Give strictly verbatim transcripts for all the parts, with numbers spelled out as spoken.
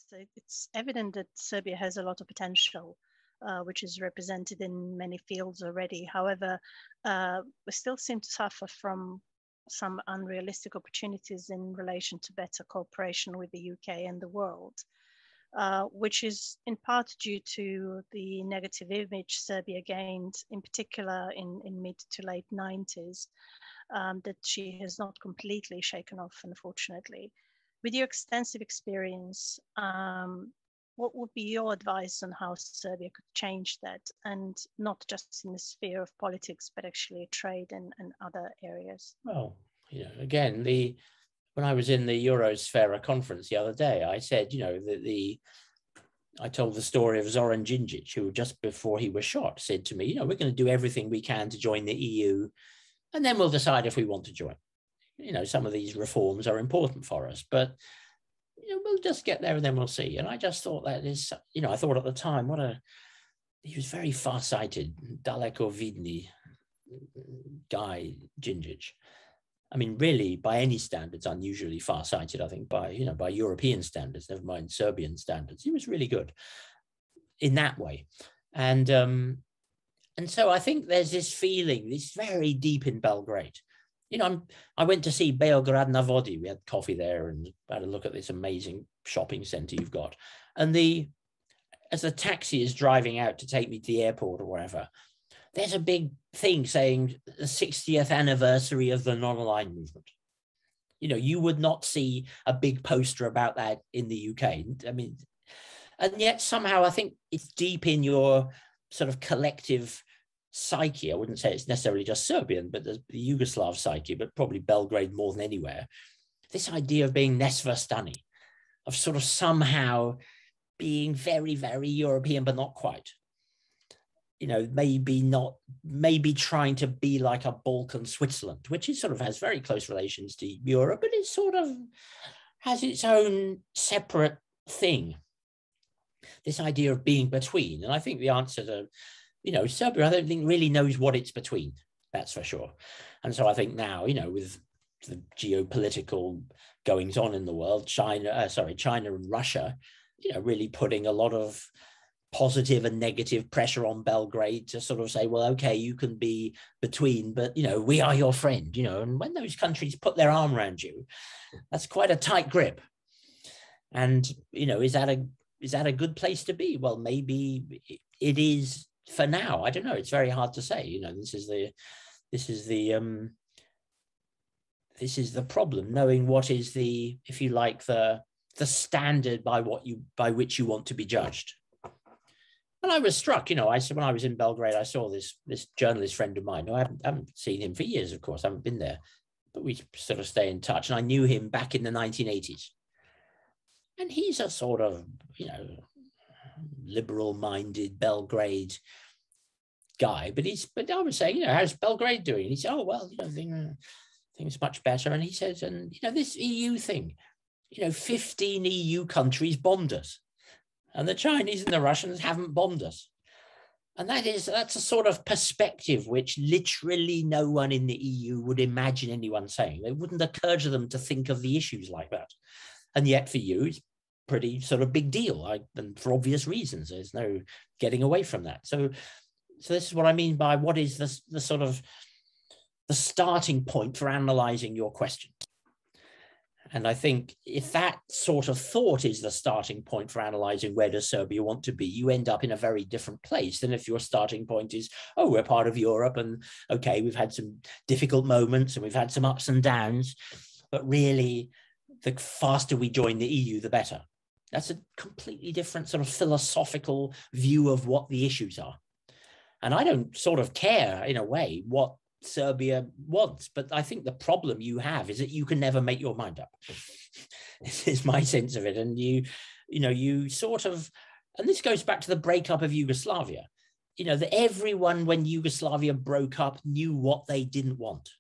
it's evident that Serbia has a lot of potential, uh, which is represented in many fields already. However, uh, we still seem to suffer from some unrealistic opportunities in relation to better cooperation with the U K and the world, uh, which is in part due to the negative image Serbia gained, in particular in, in mid to late nineties, um, that she has not completely shaken off, unfortunately. With your extensive experience, um, what would be your advice on how Serbia could change that, and not just in the sphere of politics, but actually trade and, and other areas? Well, you know, again, the when I was in the Eurosphere conference the other day, I said, you know, that the I told the story of Zoran Djindjic, who just before he was shot said to me, you know, we're going to do everything we can to join the E U, and then we'll decide if we want to join. You know, some of these reforms are important for us, but you know, we'll just get there and then we'll see. And I just thought that is, you know, I thought at the time, what a, he was very far-sighted, daleko vidni guy, Djindjic. I mean, really, by any standards, unusually far-sighted, I think, by, you know, by European standards, never mind Serbian standards. He was really good in that way. And, um, and so I think there's this feeling, this very deep in Belgrade. You know, I'm, I went to see Beograd na Vodi. We had coffee there and had a look at this amazing shopping center you've got. And the as the taxi is driving out to take me to the airport or wherever, there's a big thing saying the sixtieth anniversary of the non-aligned movement. You know, you would not see a big poster about that in the U K. I mean, and yet somehow I think it's deep in your sort of collective psyche. I wouldn't say it's necessarily just Serbian, but the, the Yugoslav psyche, but probably Belgrade more than anywhere. This idea of being nesvrstani, of sort of somehow being very, very European, but not quite. You know, maybe not, maybe trying to be like a Balkan Switzerland, which is sort of has very close relations to Europe, but it sort of has its own separate thing. This idea of being between. And I think the answer to, you know, Serbia, I don't think really knows what it's between, that's for sure. And so I think now, you know, with the geopolitical goings on in the world, China, uh, sorry, China and Russia, you know, really putting a lot of positive and negative pressure on Belgrade to sort of say, well, okay, you can be between, but, you know, we are your friend, you know, and when those countries put their arm around you, that's quite a tight grip. And, you know, is that a, is that a good place to be? Well, maybe it is for now. I don't know. It's very hard to say. You know, this is the, this is the, um, this is the problem, knowing what is the, if you like, the, the standard by what you, by which you want to be judged. And I was struck, you know, I when I was in Belgrade, I saw this, this journalist friend of mine, who I haven't, I haven't seen him for years, of course, I haven't been there, but we sort of stay in touch. And I knew him back in the nineteen eighties. And he's a sort of, you know, liberal-minded Belgrade guy. But he's, but I was saying, you know, how's Belgrade doing? And he said, oh, well, you know, thing, things much better. And he says, and, you know, this E U thing, you know, fifteen E U countries bombed us. And the Chinese and the Russians haven't bombed us. And that is, that's a sort of perspective which literally no one in the E U would imagine anyone saying. It wouldn't occur to them to think of the issues like that. And yet for you, it's pretty sort of big deal. I, and for obvious reasons, there's no getting away from that. So, so this is what I mean by what is the, the sort of the starting point for analyzing your question. And I think if that sort of thought is the starting point for analyzing where does Serbia want to be, you end up in a very different place than if your starting point is, oh, we're part of Europe and okay, we've had some difficult moments and we've had some ups and downs, but really the faster we join the E U, the better. That's a completely different sort of philosophical view of what the issues are. And I don't sort of care in a way what Serbia wants, but I think the problem you have is that you can never make your mind up. This is my sense of it. And you, you know, you sort of, and this goes back to the breakup of Yugoslavia, you know, that everyone when Yugoslavia broke up knew what they didn't want,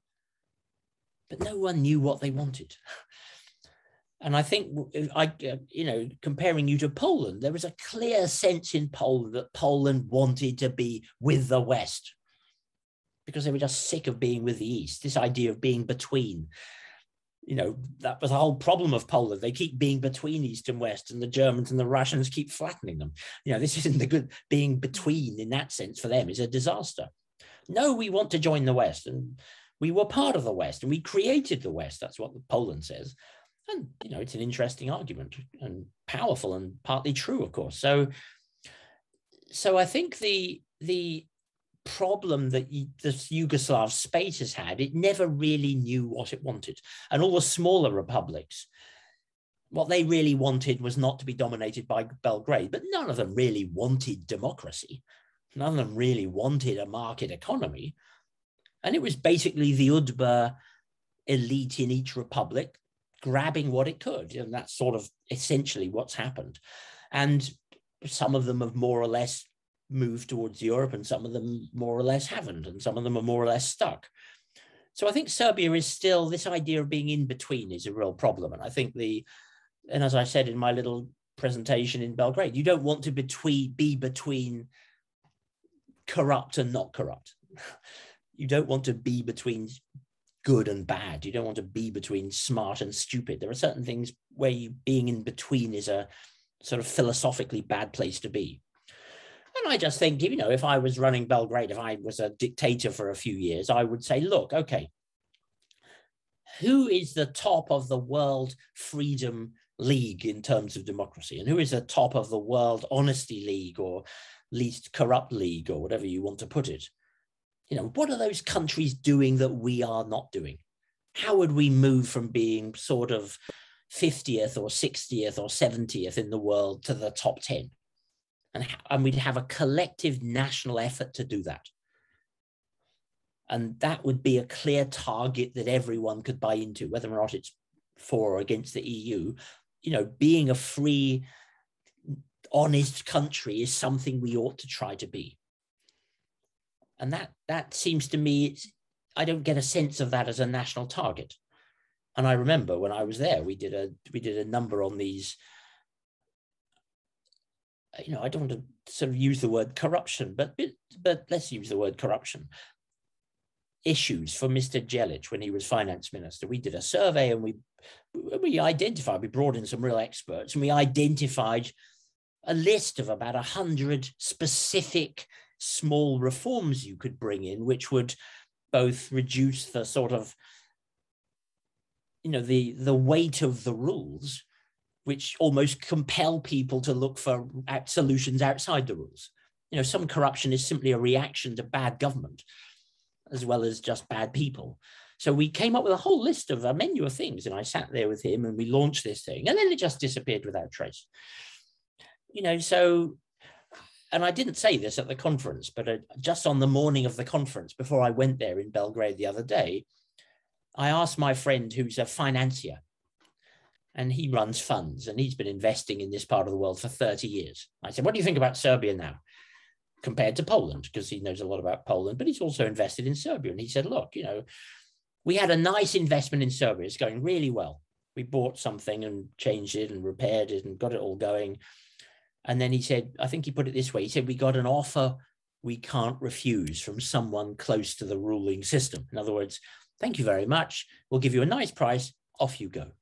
but no one knew what they wanted. And I think, I, you know, comparing you to Poland, there was a clear sense in Poland that Poland wanted to be with the West, because they were just sick of being with the East, this idea of being between. You know, that was the whole problem of Poland. They keep being between East and West, and the Germans and the Russians keep flattening them. You know, this isn't the good, being between in that sense for them is a disaster. No, we want to join the West, and we were part of the West, and we created the West. That's what Poland says. And, you know, it's an interesting argument and powerful and partly true, of course. So, so I think the, the, problem that the Yugoslav space has had, it never really knew what it wanted. And all the smaller republics, what they really wanted was not to be dominated by Belgrade, but none of them really wanted democracy. None of them really wanted a market economy. And it was basically the U D B A elite in each republic grabbing what it could. And that's sort of essentially what's happened. And some of them have more or less moved towards Europe, and some of them more or less haven't, and some of them are more or less stuck. So I think Serbia is still, this idea of being in between is a real problem. And I think the, and as I said in my little presentation in Belgrade, you don't want to between, be between corrupt and not corrupt. You don't want to be between good and bad. You don't want to be between smart and stupid. There are certain things where you being in between is a sort of philosophically bad place to be. And I just think, you know, if I was running Belgrade, if I was a dictator for a few years, I would say, look, okay, who is the top of the World Freedom League in terms of democracy? And who is the top of the World Honesty League or Least Corrupt League or whatever you want to put it? You know, what are those countries doing that we are not doing? How would we move from being sort of fiftieth or sixtieth or seventieth in the world to the top ten? And, and we'd have a collective national effort to do that. And that would be a clear target that everyone could buy into, whether or not it's for or against the E U. You know, being a free, honest country is something we ought to try to be. And that, that seems to me, it's, I don't get a sense of that as a national target. And I remember when I was there, we did a, we did a number on these, you know, I don't want to sort of use the word corruption, but, but let's use the word corruption. Issues for Mister Jelic when he was finance minister. We did a survey and we, we identified, we brought in some real experts and we identified a list of about a hundred specific small reforms you could bring in, which would both reduce the sort of, you know, the, the weight of the rules, which almost compel people to look for solutions outside the rules. You know, some corruption is simply a reaction to bad government, as well as just bad people. So we came up with a whole list of a menu of things, and I sat there with him and we launched this thing, and then it just disappeared without trace. You know, so, and I didn't say this at the conference, but uh, just on the morning of the conference, before I went there in Belgrade the other day, I asked my friend who's a financier, and he runs funds, and he's been investing in this part of the world for thirty years. I said, what do you think about Serbia now compared to Poland? Because he knows a lot about Poland, but he's also invested in Serbia. And he said, look, you know, we had a nice investment in Serbia. It's going really well. We bought something and changed it and repaired it and got it all going. And then he said, I think he put it this way. He said, we got an offer we can't refuse from someone close to the ruling system. In other words, thank you very much. We'll give you a nice price. Off you go.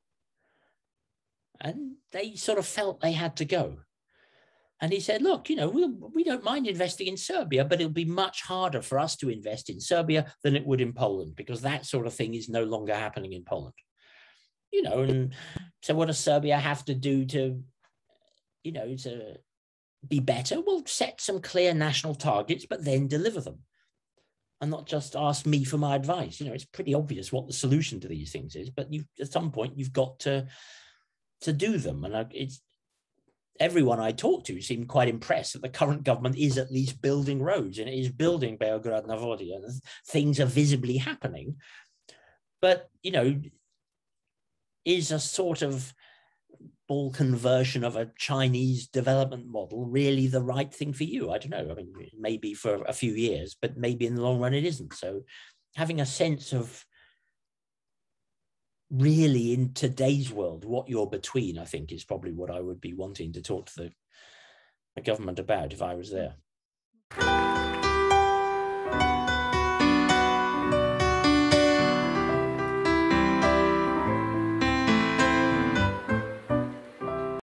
And they sort of felt they had to go. And he said, look, you know, we'll, we don't mind investing in Serbia, but it'll be much harder for us to invest in Serbia than it would in Poland, because that sort of thing is no longer happening in Poland. You know, and so what does Serbia have to do to, you know, to be better? Well, set some clear national targets, but then deliver them. And not just ask me for my advice. You know, it's pretty obvious what the solution to these things is, but you, at some point you've got to, to do them. And it's, everyone I talked to seemed quite impressed that the current government is at least building roads and it is building Beograd na Vodi, and things are visibly happening. But, you know, is a sort of Balkan version of a Chinese development model really the right thing for you? I don't know. I mean, maybe for a few years, but maybe in the long run it isn't. So having a sense of really in today's world, what you're between, I think is probably what I would be wanting to talk to the, the government about if I was there.